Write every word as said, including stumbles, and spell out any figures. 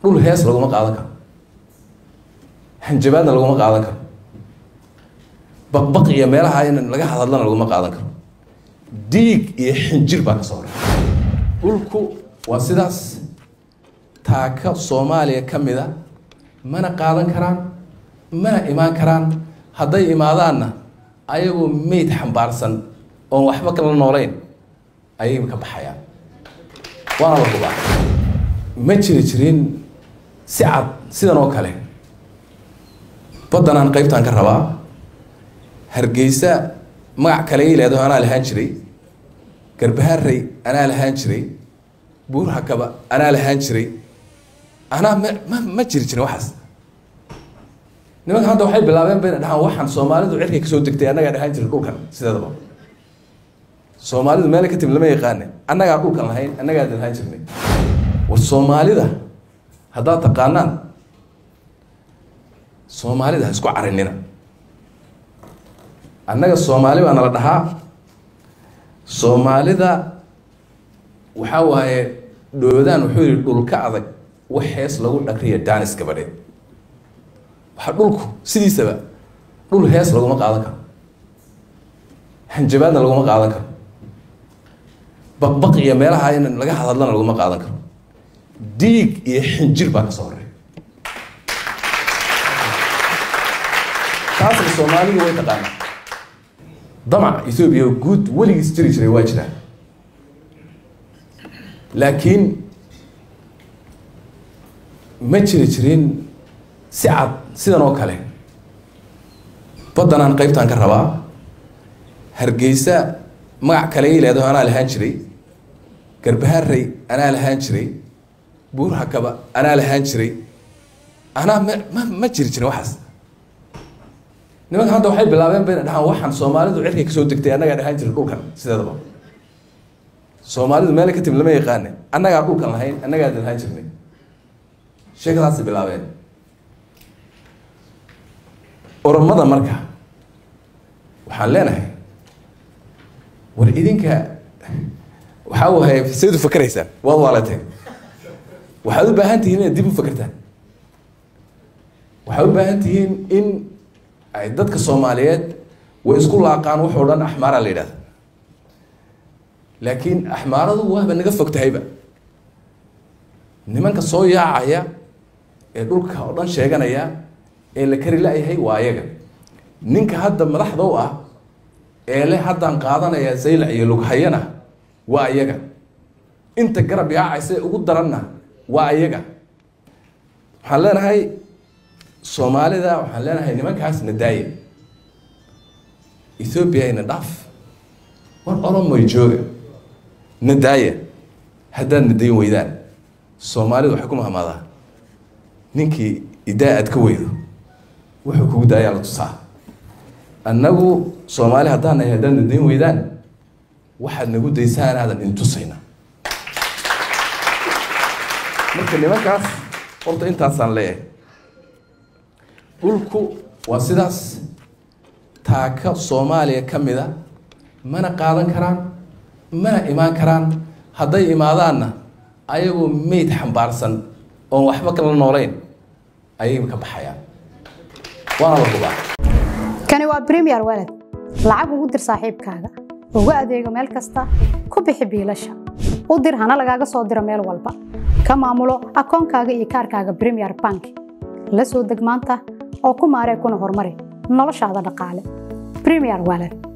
dhul hees laguma qaadan karo hanjabaadna laguma qaadan karo baqbaq iyo meelaha in laga hadalana laguma qaadan karo diig iyo xinjir baa ka soo horay dhulku waa sidaas taaka Soomaaliya kamida mana qaadan karaan mana imaan karaan hadday imaadaanna ayagu meyd xambaarsan oo waxba kala nooleyn ayay ka baxayaan waana la qubaa ma jiri jirin si cad sidan oo kale badanaan qaybtaan ka rabaa Hargeysa magac kale ilaado anaa lahaan jiray Garbaharey anaa lahaan jiray Buur Hakaba anaa lahaan jiray anaa ma ma jiri jirin waxaas nimanka hadda waxay bilaabeen bayna dhahaan waxaan Soomaalidu cirka ka soo degtay anaga dhahaan jiray dhulkan sidaadaba Soomaalidu meel ka timi lama yaqaan anaga dhulkan lahayn anaga dhahaan jirnay war Soomaalida hadda taqaanaan Soomaalida isku carinina annaga Soomaali baa nala dhahaa Soomaalida waxa waaye dhoodaan wuxuu yiri dhulka adag wax hees lagu dhaqriyo daanis gabadheed waxa dhulku sidiisaba dhul hees laguma qaadan karo hanjabaadna laguma qaadan karo baqbaq iyo meelaha in laga hadalana laguma qaadan karo diig iyo xinjir baa ka soo horay taas Soomaalidu way taqaanaa damac Ethiopia guud waligiis jiri jiray waa jira laakiin ma jiri jirin si cad sidan oo kale badanaan qaybtaan ka rabaa Hargeysa magac kale ilaado anaa lahaan jiray Garbaharey anaa lahaan jiray Buur Hakaba anaa lahaan jiray anaa ma ma jiri jirin waxaas nimanka hadda waxay bilaabeen bayna dhahaan waxaan Soomaalidu cirka ka soo degtay anaga dhahaan jiray dhulkan sidaadaba Soomaalidu meel ka timi lama yaqaan anaga dhulkan lahayn anaga dhahaan jirnay sheekadaas bilaabeen oromada marka waxaan leenahay war idinka waxa uu hay sidoo fakaraysan waa walaatay waxaad u baahan tihiin inaad dib u fakartaan waxaad u baahan tihiin in ay dadka Soomaaliyeed way isku laaqaan wax oo dhan axmaar la yiraahdo laakiin axmaaradu waa naga fogtahayba nimanka soo yaacaya ee dhulka oo dhan sheeganaya ee la kari laayahay waa ayaga ninka hadda madaxda u ah ee le haddaan qaadanaya Saylac iyo Lughayana waa ayaga inta garab yaacaysa ugu daranna waa ayaga waxaan leenahay Soomaalida waxaan leenahay nimankaas nadaaya Ethiopia ina dhaaf war Oromo jooga nadaaya haddaan nadayn weydaan Soomaalidu waxay ku mahamadaa ninkii idaa'ad ka weydo wuxuu kugu daayaa la tusaa annagu Soomaali haddaan nahay haddaan nadayn weydaan waxaad nagu daysaan aadan intusayna marka nimankaas horta intaasaan leeyahay dhulku waa sidaas taaka Soomaaliya kamida mana qaadan karaan mana imaan karaan hadday imaadaanna ayagu meyd xambaarsan oo waxba kala nooleyn ayay ka baxayaan waana la qubaa kani waa Premier Wallet lacag ugu dir saaxiibkaaga ugu adeego meel kasta ku bixi biilasha u dir hana lagaaga soo diro meel walba ka maamulo akoonkaaga iyo kaarkaaga Premier Bank la soo deg maanta oo ku maaree kuna horumari noloshaada dhaqaale Premier Wallet